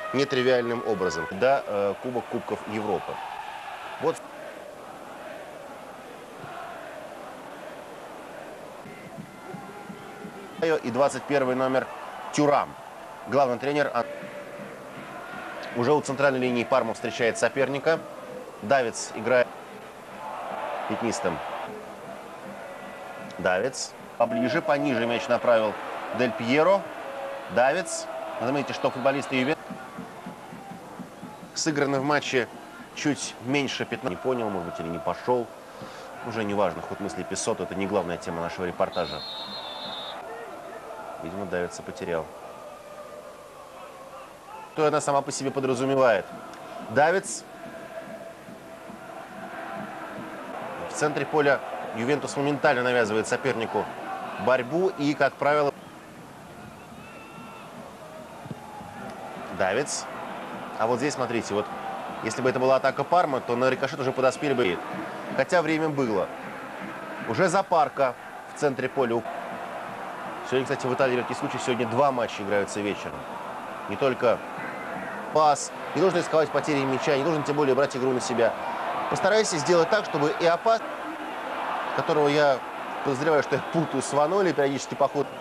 нетривиальным образом. Да, Кубок Кубков Европы. Вот. И 21 номер Тюрам. Главный тренер. Уже у центральной линии Парма встречает соперника. Давидс играет пятнистым. Давидс. Поближе, пониже мяч направил Дель Пьеро. Давидс. Заметьте, что футболисты Ювентуса сыграны в матче чуть меньше 15. Не понял, может быть, или не пошел. Уже не важно, ход мысли Писсотто. Это не главная тема нашего репортажа. Видимо, Давидса потерял. Что она сама по себе подразумевает. Давидс. В центре поля Ювентус моментально навязывает сопернику борьбу. И, как правило, Давидс. А вот здесь, смотрите, вот если бы это была атака Пармы, то на рикошет уже подоспели бы. Хотя время было. Уже Запарка в центре поля. Сегодня, кстати, в Италии редкий случай. Сегодня 2 матча играются вечером. Не только пас. Не нужно рисковать потерей мяча. Не нужно тем более брать игру на себя. Постарайся сделать так, чтобы и опас, которого я подозреваю, что я путаю с Ваноли периодически по ходу.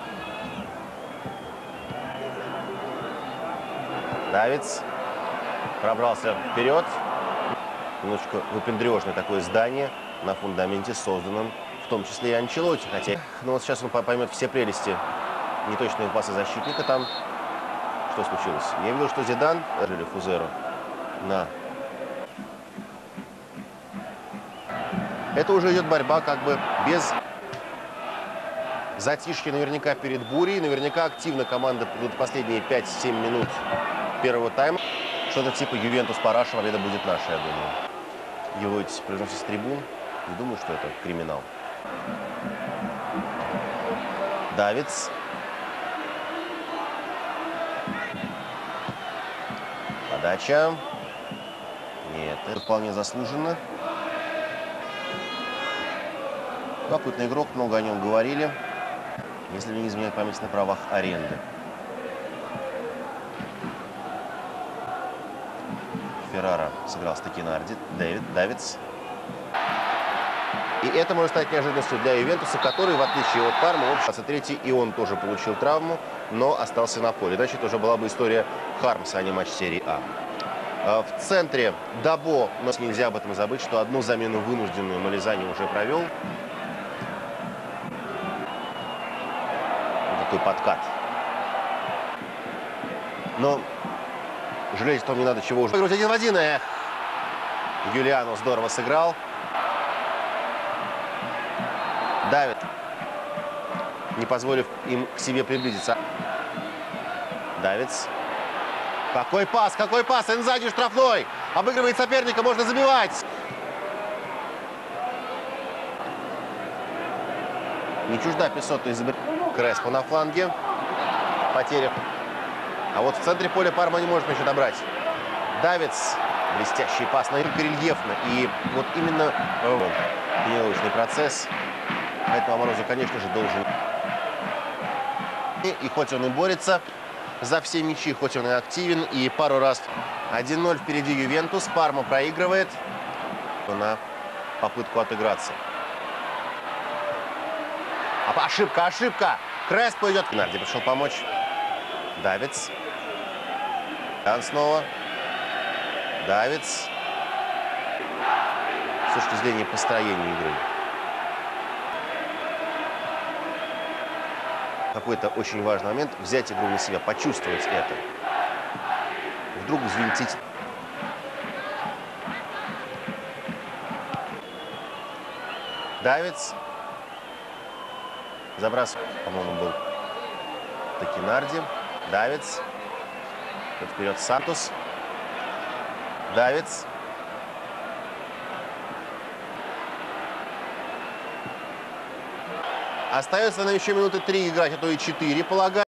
Давидс пробрался вперед. Немножечко выпендрежное такое здание на фундаменте, созданном в том числе и Анчелотти. Хотя, ну вот сейчас он поймет все прелести неточного паса защитника. Там что случилось? Я видел, что Зидан жили Фузеру на... Это уже идет борьба как бы без затишья наверняка перед бурей. Наверняка активно команда последние 5-7 минут первого тайма. Что-то типа Ювентус Параша, победа будет наша, я думаю. Его эти произносят с трибун. Не думаю, что это криминал. Давидс. Подача. Нет, это вполне заслуженно. Любопытный игрок, много о нем говорили. Если мне не изменяет память, на правах аренды. Феррара сыграл с Такинарди. Давидс. И это может стать неожиданностью для Ювентуса, который, в отличие от Пармы, в 23-й и он тоже получил травму, но остался на поле. Иначе это уже была бы история Хармса, а не матч серии А. В центре Дабо, но нельзя об этом забыть, что одну замену вынужденную Малезани уже провел. Вот такой подкат. Но жалеть, что не надо чего уже. Играть 1 в 1. Юлиано здорово сыграл. Давид, не позволив им к себе приблизиться. Давидс. Какой пас, какой пас! Инзаги штрафной! Обыгрывает соперника, можно забивать! Не чужда Писсотто изобрет. Креспо на фланге. Потеря. А вот в центре поля Парма не может еще добрать. Давидс. Блестящий пас, но только рельефно. И вот именно тренировочный процесс. Поэтому Морозу, конечно же, должен. И хоть он и борется за все мячи, хоть он и активен, и пару раз 1-0 впереди Ювентус. Парма проигрывает на попытку отыграться. Ошибка, ошибка! Креспо идет. Нарди пришел помочь. Давидс. Дан снова. Давидс. С точки зрения построения игры. Какой-то очень важный момент — взять игру на себя, почувствовать это. Вдруг взвинтить. Давидс. Забрасывает, по-моему, был Такинарди. Давидс. Тут вперед Сантос. Давидс. Остается нам еще минуты 3 играть, а то и 4, полагаю.